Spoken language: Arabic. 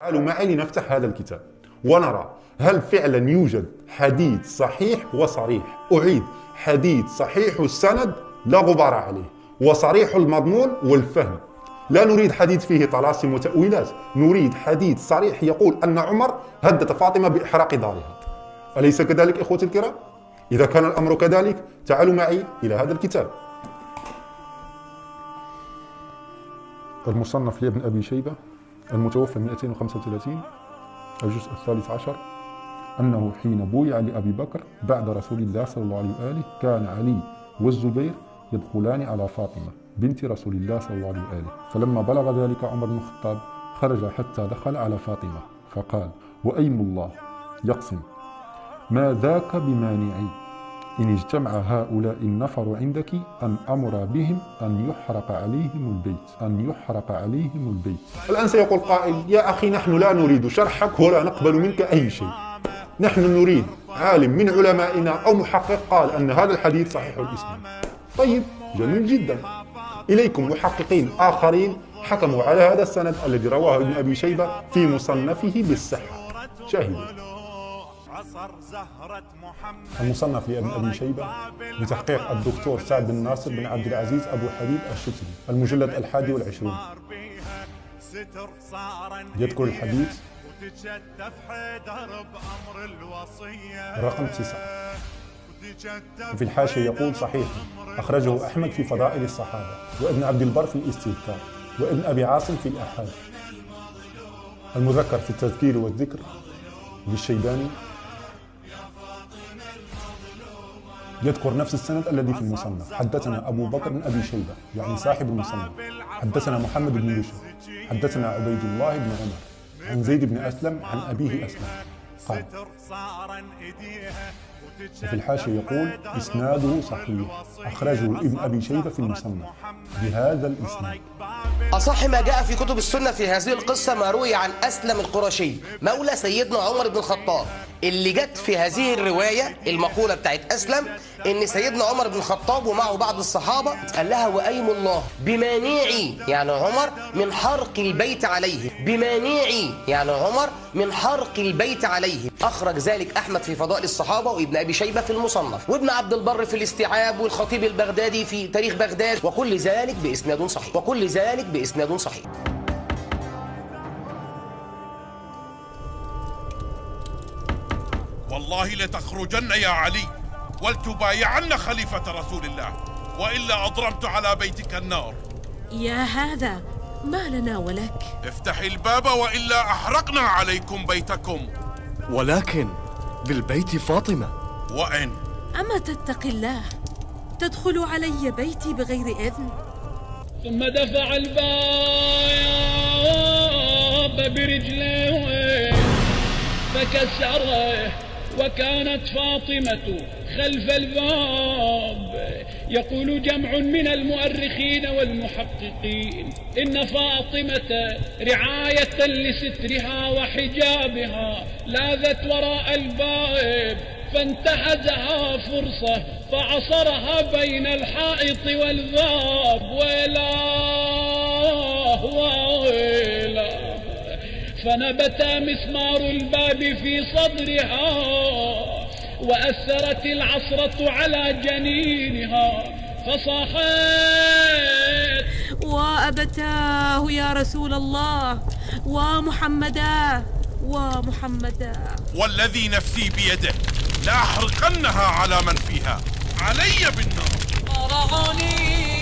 تعالوا معي لنفتح هذا الكتاب ونرى هل فعلا يوجد حديث صحيح وصريح. أعيد: حديث صحيح السند لا غبار عليه وصريح المضمون والفهم. لا نريد حديث فيه طلاسم وتأويلات، نريد حديث صريح يقول أن عمر هدد فاطمة بإحراق دارها. أليس كذلك إخوتي الكرام؟ إذا كان الأمر كذلك تعالوا معي إلى هذا الكتاب. المصنف لابن أبي شيبة المتوفى 235 الجزء 13، أنه حين بويع لأبي بكر بعد رسول الله صلى الله عليه وآله كان علي والزبير يدخلان على فاطمة بنت رسول الله صلى الله عليه وآله، فلما بلغ ذلك عمر بن الخطاب خرج حتى دخل على فاطمة فقال: وأيم الله يقسم ما ذاك بمانعي إن اجتمع هؤلاء النفر عندك أن أمر بهم أن يحرق عليهم البيت. الآن سيقول قائل: يا أخي نحن لا نريد شرحك ولا نقبل منك أي شيء، نحن نريد عالم من علمائنا أو محقق قال أن هذا الحديث صحيح الإسناد. طيب جميل جدا، إليكم محققين آخرين حكموا على هذا السند الذي رواه ابن أبي شيبة في مصنفه بالصحة. شاهدوا: المصنف لابن أبي شيبة بتحقيق الدكتور سعد بن ناصر بن عبد العزيز أبو حبيب الشتري، المجلد 21، يذكر الحديث رقم 9. في الحاشية يقول: صحيح، أخرجه أحمد في فضائل الصحابة، وابن عبد البر في الاستذكار، وابن أبي عاصم في الآحاد. المذكر في التذكير والذكر للشيباني يذكر نفس السند الذي في المصنف: حدثنا أبو بكر بن أبي شيبة يعني صاحب المصنف، حدثنا محمد بن يوسف، حدثنا عبيد الله بن عمر عن زيد بن أسلم عن أبيه أسلم قال. وفي الحاشية يقول: إسناده صحيح، أخرجه ابن أبي شيبة في المصنف بهذا الإسناد. أصح ما جاء في كتب السنة في هذه القصة ما روي عن أسلم القرشي مولى سيدنا عمر بن الخطاب، اللي جت في هذه الرواية المقولة بتاعت أسلم إن سيدنا عمر بن الخطاب ومعه بعض الصحابة قال لها: وأيم الله بمانعي يعني عمر من حرق البيت عليه، بمانعي يعني عمر من حرق البيت عليه. أخرج ذلك أحمد في فضائل الصحابة وابن أبي شيبة في المصنف، وابن عبد البر في الاستيعاب، والخطيب البغدادي في تاريخ بغداد، وكل ذلك بإسناد صحيح، وكل ذلك بإسناد صحيح. والله لتخرجن يا علي ولتبايعن خليفة رسول الله، وإلا أضرمت على بيتك النار. يا هذا ما لنا ولك، افتحي الباب وإلا أحرقنا عليكم بيتكم. ولكن بالبيت فاطمة. وإن أما تتقي الله تدخل علي بيتي بغير إذن؟ ثم دفع الباب برجليه فكسره، وكانت فاطمة خلف الباب. يقول جمع من المؤرخين والمحققين إن فاطمة رعاية لسترها وحجابها لاذت وراء الباب، فانتهزها فرصة فعصرها بين الحائط والباب. ويلاه ويلاه، فنبت مسمار الباب في صدرها، وأثرت العصرة على جنينها، فصاحت: وأبتاه يا رسول الله، ومحمدا ومحمدا، والذي نفسي بيده لأحرقنها على من فيها، علي بالنار.